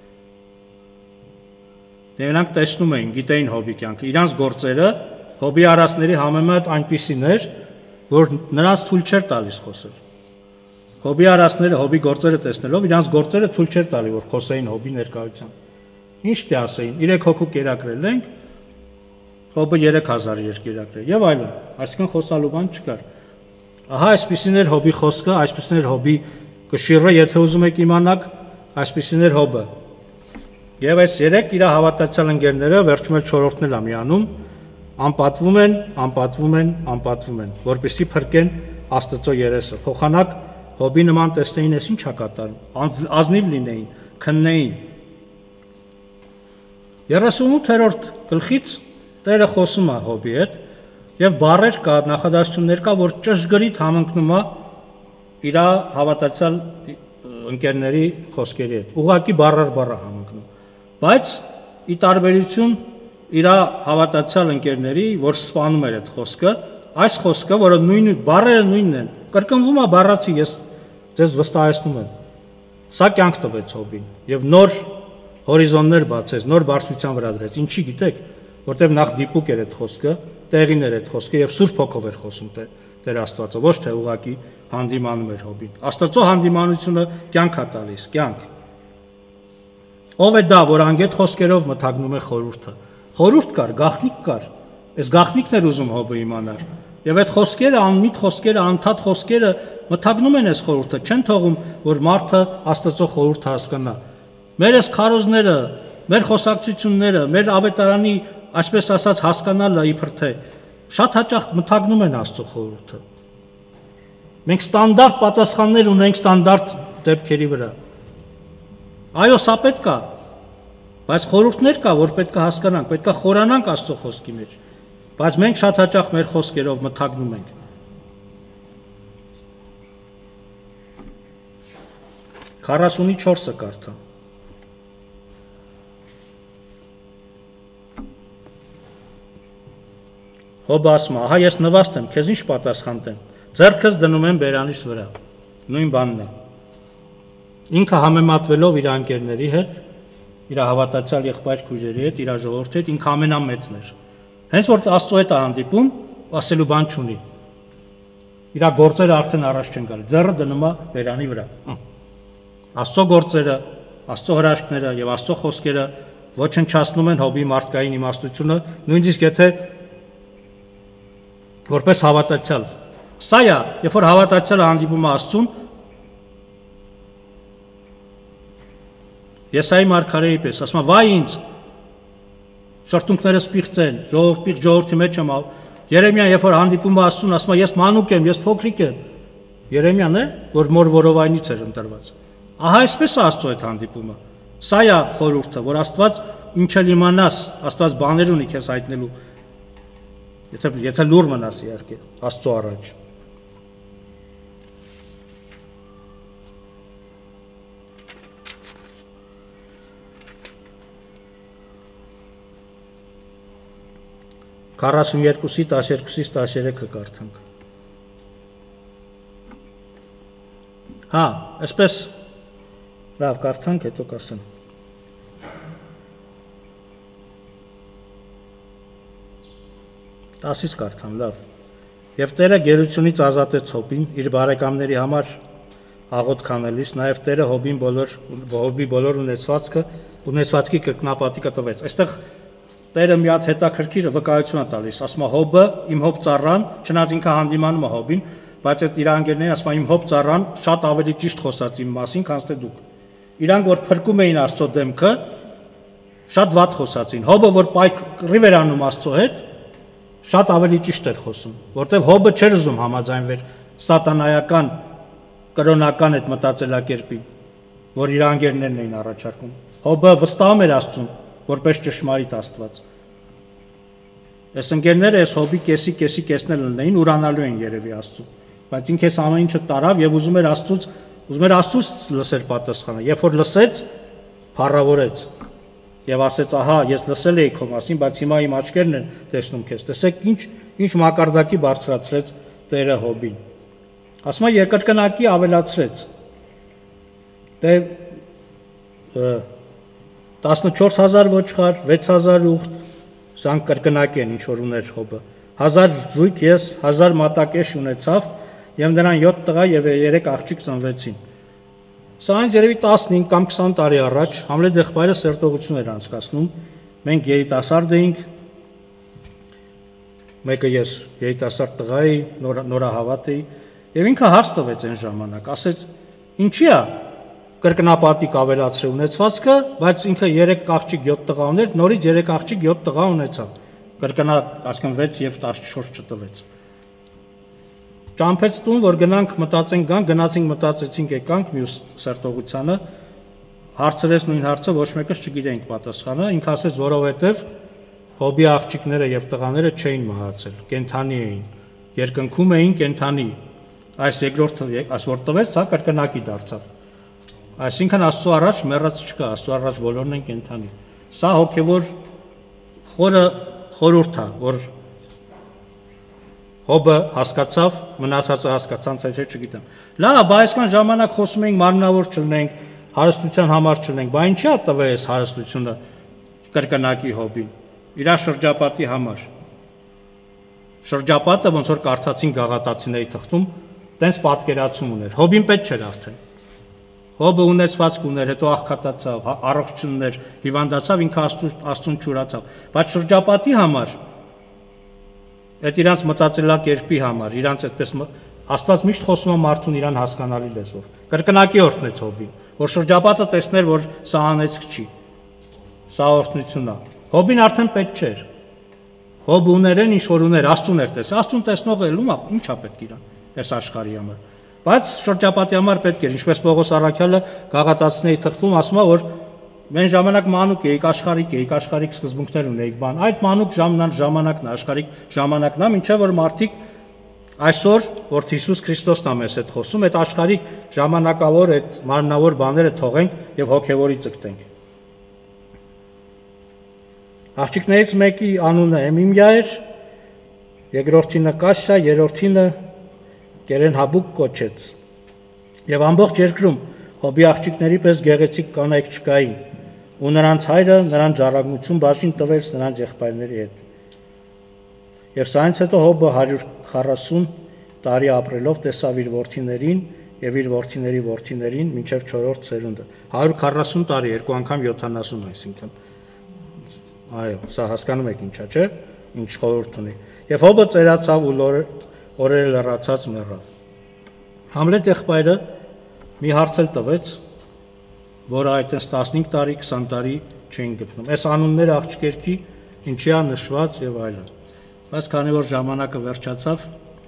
Նրանք տեսնում էին, գիտեին Հոբի կյանքը, իրանց գործերը Հոբի արածների համեմատ այնպիսին էր, որ նրանց թույլ չէր տալիս խոսել։ Հոբի արածները Հոբի գործերը տեսնելով իրանց գործերը թույլ չէր տալի, որ խոսեին Հոբի ներկայությամբ։ Ինչ թե ասեին, 3 հոգու կերակրել ենք, Հոբը 3000 երկերակրել եւ այլն, այսինքն խոսալու բան չկար։ Ահա այսպիսին էր Հոբի խոսքը, այսպիսին էր Հոբի կշիռը, եթե ուզում եք իմանաք, այսպիսին էր Հոբը։ Եվ այս 3 իր հավատացյալ ընկերները վերջում էլ 4-ն էլ ամիանում անպատվում են, որպեսզի փրկեն Աստծո երեսը։ Փոխանակ Հոբի նման տեսնեին, ես ինչ է կատարում, ազնիվ լինեին, քննեին։ 38-րդ գլխից Տերը խոսում է Հոբի հետ եւ բառեր կա, նախադասություններ կա, որ ճշգրիտ համընկնում է իր հավատացյալ ընկերների խոսքերի հետ։ Ուղղակի բառ համընկնում։ Բայց ի տարբերություն իր հավատացյալ ընկերների, որ սպանում էր այդ խոսքը, այս խոսքը, որը բառերը նույնն են, կրկնվում է բառացի, ես ձեզ վստահեցնում եմ։ Սա կյանք տվեց Հոբին եւ նոր հորիզոններ բացեց, նոր բարձրության վրա դրեց։ Ինչի գիտեք, որտեվ նախ դիպուկ էր այդ խոսքը, տեղին էր այդ խոսքը եւ Սուրբ Հոգով էր խոսում Տեր Աստվածը, ոչ թե ուղղակի հանդիմանում էր Հոբին։ Աստծո հանդիմանությունը կյանք է տալիս, կյանք։ Ով է դա, որ անգետ խոսքերով մթագնում է խորհուրդը։ Խորհուրդ կար, գաղտնիք կար։ Այս գաղտնիքն էր ուզում Հոբը իմանալ։ Եվ այդ խոսքերը, անմիտ խոսքերը, անդադ խոսքերը մթագնում են այս խորհուրդը, չեն թողում, որ մարդը Աստծո խորհուրդը հասկանա։ Մեր այս քարոզները, մեր խոսակցությունները, մեր ավետարանի, այսպես ասած, հասկանալը իբր թե շատ հաճախ մթագնում են Աստծո խորհուրդը։ Մենք ստանդարտ պատասխաններ ունենք ստանդարտ դեպքերի վրա։ Այո, սա պետք է, բայց խորհուրդներ կա, որ պետք է հասկանանք, պետք է խորանանք Աստծո խոսքի մեջ, բայց մենք շատ հաճախ մեր խոսքերով մթագնում ենք։ Քառասունի 4-ը կարդա։ Հոբը ասում է, ահա ես նվաստ եմ, քեզ ինչ պատասխան տեմ, ձեռքս դնում եմ բերանիս վրա, նույն բանն է։ Ինքը համեմատվելով իր անկերների հետ, իր հավատացյալ եղբայր քույրերի հետ, իր ժողովրդի հետ, ինքը ամենամեծն էր։ Հենց որ Աստծո հետ է հանդիպում, ասելու բան չունի։ Իր գործերը արդեն առաջ չեն գալի, ձեռը դնում է բերանի վրա։ Աստծո գործերը, Աստծո հրաշքները եւ Աստծո խոսքերը ոչնչացնում են Հոբի մարդկային իմաստությունը, նույնիսկ եթե որպես հավատացյալ։ Սա է, երբ որ հավատացյալը հանդիպում է Աստծուն, Եսայի մարգարեի պես, ասում է, վայ ինձ, շրթունքներս պիղծ են, ժողովրդի մեջ եմ, Երեմիան, երբ որ հանդիպում է Աստծուն, ասում է, ես մանուկ եմ, ես փոքրիկ եմ։ Երեմիան է, որ մոր որովայնից էր ընտրված։ Ահա այսպես է Աստծո հետ հանդիպումը։ Սա է խորհուրդը, որ Աստված ինչ էլ իմանաս, Աստված բաներ ունի քեզ հայտնելու։ Եթե լուր մնաս իհարկե Աստծո առաջ։ Քառասուն երկուսի 12-ից 13-ը կարդանք։ Հա, այսպես լավ կարդանք, հետո կասեմ։ Տասից կարդամ, լավ։ Եվ Տերը գերությունից ազատեց Հոբին իր բարեկամների համար աղոթք անելիս, նաև Տերը Հոբի բոլոր ունեցվածքի կրկնապատիկը տվեց։ Այստեղ Տերը մի հատ հետաքրքիր վկայություն է տալիս, ասում է Հոբը, իմ Հոբ ծառան, չնայած ինքը հանդիմանում է Հոբին, բայց այդ իր անգերներին ասում է իմ Հոբ ծառան շատ ավելի ճիշտ խոսած իմ մասին, քան թե դուք։ Իրանք որ փրկում էին Աստծո դեմքը, շատ վատ խոսացին։ Հոբը որ պայքռիվ էր անում Աստծո հետ, շատ ավելի ճիշտ էր խոսում, որտեղ Հոբը չէր ուզում համաձայնվել սատանայական կրոնական այդ մտածելակերպին, որ իր անգերներն էին առաջարկում։ Հոբը վստահում էր Աստծուն, որպես ճշմարիտ Աստված։ Այս ընկերները այս Հոբի կեսնել լինեին, ուրանալու են երևի Աստծուն, բայց ինքը այս ամեն ինչը տարավ եւ ուզում էր Աստծուց լսել պատասխանը։ Երբ որ լսեց, փառավորեց եւ ասեց, ահա, ես լսել էի քո մասին, բայց հիմա իմ աչքերն են տեսնում քեզ։ Տեսեք ինչ մակարդակի բարձրացրեց Տերը Հոբին։ Ասում է երկրկնակի ավելացրեց։ Դե 14000 ոչխար, 6000 ուղտ, սրանք կրկնակի են ինչ որ ուներ Հոբը։ 1000 զույգ ես 1000 մատակեշ ունեցավ եւ նրան 7 տղա եւ 3 աղջիկ ծնվեցին։ Սա այն երևի 15 կամ 20 տարի առաջ Համլետ եղբայրը սերտողություն էր անցկացնում։ Մենք երիտասարդ էինք։ Մեկը ես երիտասարդ տղա էի, նորահավատ էի, եւ ինքը հարց տվեց այն ժամանակ, ասեց. «Ինչի՞ է կրկնապատիկ ավելացրել ունեցվածքը, բայց ինքը 3 աղջիկ 7 տղա ուներ, նորից 3 աղջիկ 7 տղա ունեցավ։ Կրկնա ասկան 6 եւ 14 չտվեց»։ Ճամփեց տուն, որ գնանք մտածենք գնացինք մտածեցինք եկանք մյուս սերտողությանը, հարցրեց նույն հարցը, ոչ մեկս չգիտենք պատասխանը, ինքը ասեց, որովհետեւ Հոբի աղջիկները եւ տղաները չէին մահացել, կենթանի էին, երկնքում էին կենթանի։ Այս երկրորդը որ տվեց, սա կրկնակի դարձավ։ Այսինքն Աստծո առաջ մեռած չկա, Աստծո առաջ բոլորն են կենթանի։ Սա հոգևոր խորհուրդ է, որ Հոբը հասկացավ, մնացածը հասկացան, ցայցեր չգիտեմ։ Լավ, բայց այսքան ժամանակ խոսում ենք մարմնավոր չլինենք, հարստության համար չլինենք, բայց ինչի՞ է տվել այս հարստությունը կրկնակի Հոբին։ Իր շրջապատի համար։ Շրջապատը ոնց որ կարդացին գաղատացիների թղթում, տենց պատկերացում ուներ։ Հոբին պետք չէր արդեն։ Հոբը ունեցվածք ուներ, հետո աղքատացավ, առողջություն ուներ, հիվանդացավ, ինքը Աստծուն չուրացավ։ Բայց շրջապատի համար, այդ իրանց մտածելակերպի համար, իրանց այդպես Աստված միշտ խոսում է մարդուն իրան հասկանալի լեզվով։ Կրկնակի օրհնեց Հոբին, որ շրջապատը տեսներ, որ սա անեծք չի։ Սա օրհնություն է։ Հոբին արդեն պետք չէր։ Հոբը ուներ ինչ որ ուներ, Աստծուն էր տեսել։ Աստծուն տեսնողը ելում է, ի՞նչ է պետք իրան այս աշխարհի համար։ Բայց շրջապատի համար պետք էր, ինչպես Պողոս Առաքյալը գաղատացիների թղթում ասում է, որ մեն ժամանակ մանուկ էիք, աշխարհիկ սկզբունքներ ունեիք, բան։ Այդ մանուկ ժամանակն է, աշխարհիկ ժամանակն է, ինչեւ որ մարդիկ այսօր, որ Հիսուս Քրիստոսն է մեզ հետ խոսում, այդ աշխարհիկ ժամանակավոր, այդ մարմնավոր բաները թողենք եւ հոգեվորի ցկտենք։ Աղջիկներից մեկի անունը Էմիմիա էր, երկրորդինը Կասիա, երրորդինը Կերենհաբուկ կոչեց։ Եվ ամբողջ երկրում Հոբի աղջիկների պես գեղեցիկ կանայք չկային, ու նրանց հայրը նրան ժառանգություն բաժին տվեց նրանց եղբայրների հետ։ Եվ սրանից հետո Հոբը 140 տարի ապրելով տեսավ իր որդիներին եւ իր որդիների որդիներին մինչեւ 4-րդ սերունդը։ 140 տարի, երկու անգամ 70, այսինքն։ Այո, սա հասկանում եք ինչա, չէ՞։ Ինչ խորհուրդ ունի։ Եվ Հոբը ծերացավ ու օրերը լրացած մեռավ։ Համլետ եղբայրը մի հարց էլ տվեց, որը այդպես 15 տարի, 20 տարի չեն գտնում։ Այս անունները աղջիկերքի ինչի է նշված եւ այլն։ Բայց քանի որ ժամանակը վերջացավ,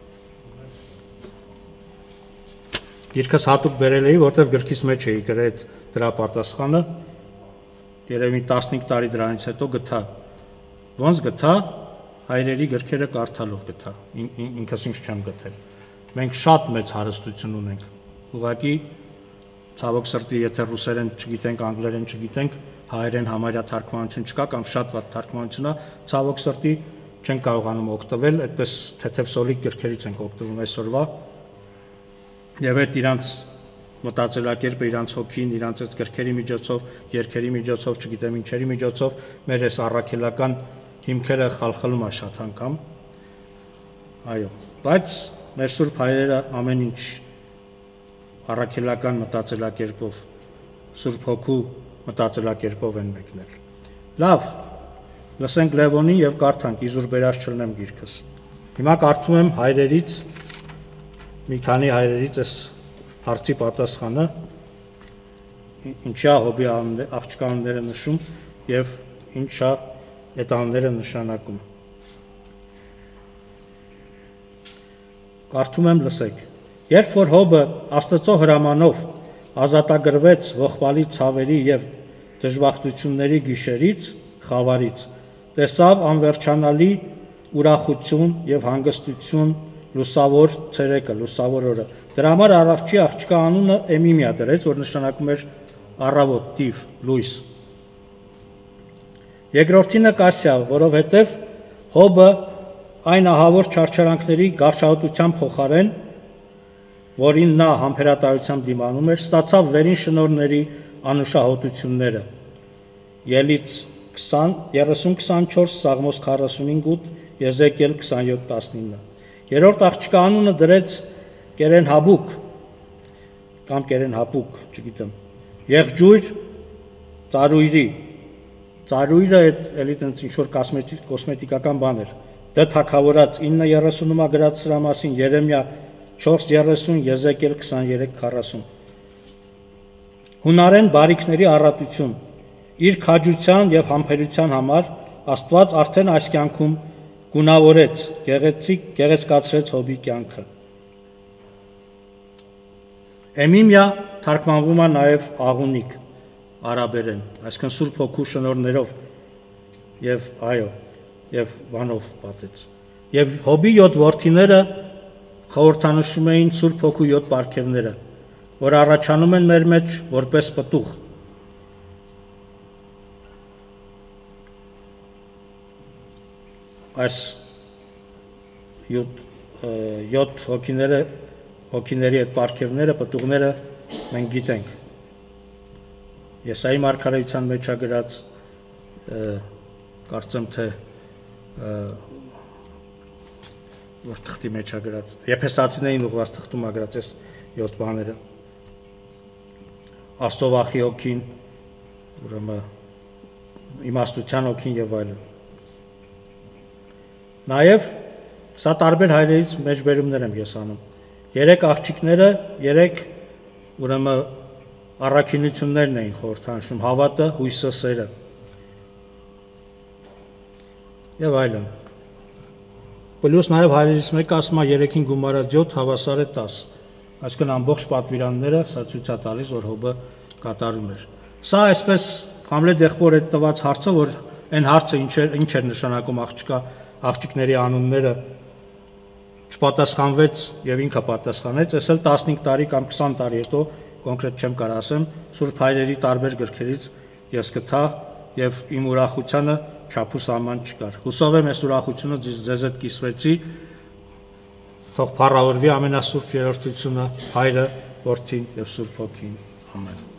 Գիրքս հատուկ բերել էի, որտեվ գրքիս մեջ էի գրել դրա պատասխանը, երևի 15 տարի դրանից հետո գտա։ Ոնց գտա, հայրերի գրքերը կարդալով գտա, ինքս ինձ չեմ գտել։ Մենք շատ մեծ հարստություն ունենք, ուղղակի ցավոք սրտի, եթե ռուսերեն չգիտենք, անգլերեն չգիտենք, հայերեն համարյա թարգմանություն չկա կամ շատ վատ թարգմանություն է, ցավոք սրտի չեն կարողանում օգտվել, այդպես թեթև սոլիկ գրքերից ենք օգտվում այսօրվա։ Եվ այդ իրանց մտածելակերպը, իրանց հոգին, իրանց այդ գրքերի միջոցով, երգերի միջոցով, չգիտեմ ինչերի միջոցով մեր այս առաքելական հիմքերը խալխլում է շատ անգամ։ Այո, բայց մեր սուրբ հայրերը ամեն ինչ առաքելական մտածելակերպով, Սուրբ Հոգու մտածելակերպով են մեկնել։ Լավ, լսենք Լևոնին եւ կարդանք, իզուր բերած չլնեմ գիրքս։ Հիմա կարդում եմ հայրերից, մի քանի հայրերից այս հարցի պատասխանը, ինչա Հոբի աղջկա անունները նշում եւ ինչա այդ անունները նշանակում։ Կարդում եմ, լսեք։ Երբ որ Հոբը Աստծո հրամանով ազատագրվեց ողբալի ցավերի եւ դժբախտությունների գիշերից, խավարից, տեսավ անվերջանալի ուրախություն եւ հանգստություն լուսավոր ցերեկը, լուսավոր օրը։ Դրա համար առաջի աղջկա անունը Էմիմիա դրեց, որ նշանակում էր առավոտ, տիվ, լույս։ Երկրորդինը Կասիա, որովհետեւ Հոբը այն ահավոր չարչարանքների գարշահոտության փոխարեն, որին նա համբերատարությամբ դիմանում էր, ստացավ վերին շնորհների անուշահոտությունները։ Ելից 30-24, Սաղմոս 45-8, Եզեկիել 27-19։ Երրորդ աղջկա անունը դրեց Կերենհաբուկ կամ Կերենհապուկ, չգիտեմ։ Եղջույր ծառույրի։ Ծառույրը այդ էլի տենց ինչ որ կոսմետիկական բան էր։ Դ թագավորած 9:30-ը գրած սրա մասին Երեմիա 4:30, Եզեկիել 23:40։ Հունարեն բարիքների առատություն։ Իր քաջության եւ համբերության համար Աստված արդեն այս կյանքում գունավորեց, գեղեցկացրեց Հոբի կյանքը։ Էմիմիա թարգմանվում է նաեւ աղունիկ արաբերեն, այսինքն Սուրբ Հոգու շնորհներով եւ այո, եւ բանով պատեց։ Եվ Հոբի 7 որդիները խորհրդանշում էին Սուրբ Հոգու 7 պարգևները, որ առաջանում են մեր մեջ որպես պտուղ։ Այս 7 հոգիների այդ պարգևները, պտուղները մենք գիտենք։ Եսայի մարգարեության մեջ է գրած, կարծեմ թե որ թղթի մեջ է գրած, Եփեսացիներին ուղղված թղթում է գրած այս 7 բաները։ Աստծո վախի հոգին, ուրեմն իմաստության հոգին եւ այլն։ Նաեւ սա տարբեր հայրերից մեջբերումներ եմ ես անում։ 3 աղջիկները 3 ուրեմն առաքինություններն էին խորհրդանշում՝ հավատը, հույսը, սերը եւ այլն։ Պլյուս նաեւ հայրերից մեկը ասում է 3-ին գումարած 7 հավասար է 10։ այսինքն ամբողջ պատվիրանները սա ցույց է տալիս, որ Հոբը կատարում էր։ Սա այսպես Համլետ եղբոր այդ տված հարցը, որ այն հարցը ինչ էր նշանակում աղջիկների անունները չպատասխանվեց եւ ինքը պատասխանեց, այս էլ 15 տարի կամ 20 տարի հետո կոնկրետ չեմ կարող ասեմ, Սուրբ Հայրերի տարբեր գրքերից ես գտա եւ իմ ուրախությանը չափ ու սահման չկար։ Հուսով եմ այս ուրախությունը ձեզ հետ կիսվեցի, թող փառավորվի ամենասուրբ երրորդությունը, Հայրը, Որդին եւ Սուրբ Հոգին։ Ամեն։